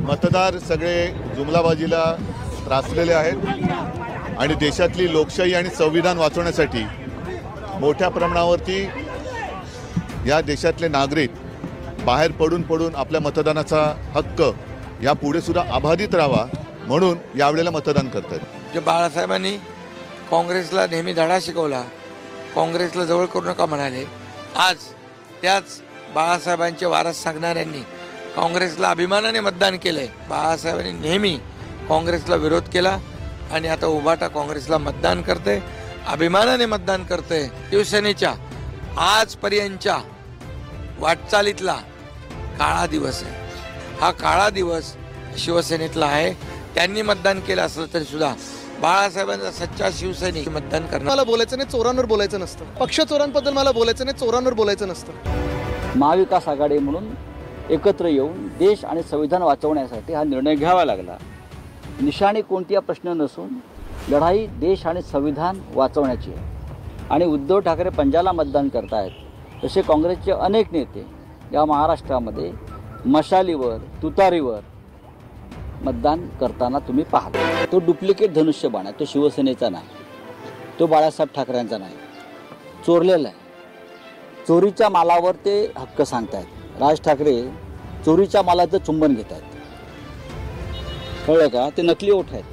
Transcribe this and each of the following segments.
मतदार सगळे जुमलाबाजीला त्रासलेले आहेत आणि देशातली लोकशाही आणि संविधान वाचवण्यासाठी मोठ्या प्रमाणावरती या देशातले नागरिक बाहेर पडून आपल्या मतदानाचा हक्क यापुढे सुद्धा अबाधित राहावा म्हणून यावेळेला मतदान करतात। जे बाळासाहेबांनी काँग्रेसला नेहमी धडा शिकवला, काँग्रेसला जवळ करू नका म्हणाले, आज त्याच बाळासाहेबांचे वारस सांगणाऱ्यांनी काँग्रेसला अभिमानाने मतदान केलंय। बाळासाहेबांनी नेहमी काँग्रेसला विरोध केला आणि आता उभाटा काँग्रेसला मतदान करते, अभिमानाने मतदान करते। शिवसेनेच्या आजपर्यंतच्या वाटचालीतला काळा दिवस आहे, हा काळा दिवस शिवसेनेतला आहे। त्यांनी मतदान केलं असलं तरी सुद्धा बाळासाहेबांचा सच्चा शिवसैनिक मतदान करणार। मला बोलायचं नाही, चोरांवर बोलायचं नसतं, पक्ष चोरांबद्दल मला बोलायचं नाही, चोरांवर बोलायचं नसतं। महाविकास आघाडी म्हणून एकत्र येऊन देश आणि संविधान वाचवण्यासाठी हा निर्णय घ्यावा लागला। निशाणी कोणती प्रश्न नसून लढाई देश आणि संविधान वाचवण्याची आहे आणि उद्धव ठाकरे पंजाला मतदान करतायत तसे काँग्रेसचे अनेक नेते या महाराष्ट्रामध्ये मशालीवर तुतारीवर मतदान करताना तुम्ही पाहता। तो डुप्लिकेट धनुष्यबाण आहे, तो शिवसेनेचा नाही, तो बाळासाहेब ठाकरेंचा नाही, चोरलेला आहे। चोरीच्या मालावर ते हक्क सांगतायत। राज ठाकरे चोरीच्या मालाचं चुंबन घेत आहेत, कळलं का? ते नकली ओठ आहेत,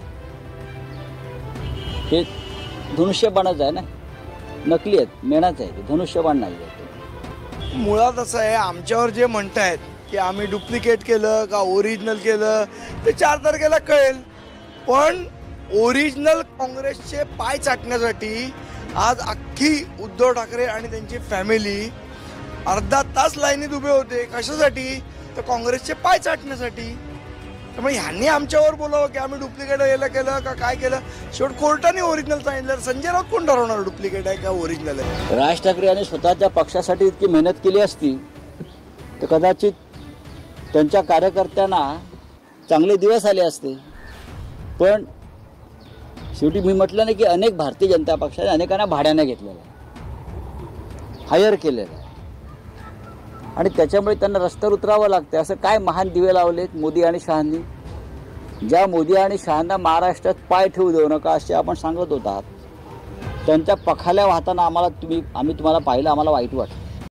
हे धनुष्यबाणच आहे ना, नकली आहेत, मेणाच आहे, धनुष्यबाण नाही आहे। मुळात असं आहे, आमच्यावर जे म्हणतायत की आम्ही डुप्लिकेट केलं का ओरिजिनल केलं ते 4 तारखेला कळेल, पण ओरिजिनल काँग्रेसचे पाय चाटण्यासाठी आज अख्खी उद्धव ठाकरे आणि त्यांची फॅमिली अर्धा तास लाईनीत उभे होते। कशासाठी? तर काँग्रेसचे पाय चाटण्यासाठी। त्यामुळे ह्यांनी आमच्यावर बोलावं की आम्ही डुप्लिकेट यायला केलं का काय केलं, शेवट कोर्टाने ओरिजिनल सांगितलं। संजय राऊत कोण ठरवणार डुप्लिकेट आहे का ओरिजिनल आहे? राज ठाकरे यांनी स्वतःच्या पक्षासाठी इतकी मेहनत केली असती तर कदाचित त्यांच्या कार्यकर्त्यांना चांगले दिवस आले असते, पण शेवटी मी म्हटलं नाही की अनेक भारतीय जनता पक्षाने अनेकांना भाड्याने घेतलेलं आहे, हायर केलेलं आहे आणि त्याच्यामुळे त्यांना रस्त्यावर उतरावं लागतं। असं काय महान दिवे लावलेत मोदी आणि शहांनी? ज्या मोदी आणि शहांना महाराष्ट्रात पाय ठेवू देऊ नका असे आपण सांगत होतात, त्यांच्या पखाल्या वाहताना आम्ही तुम्हाला पाहिलं, आम्हाला वाईट वाटलं।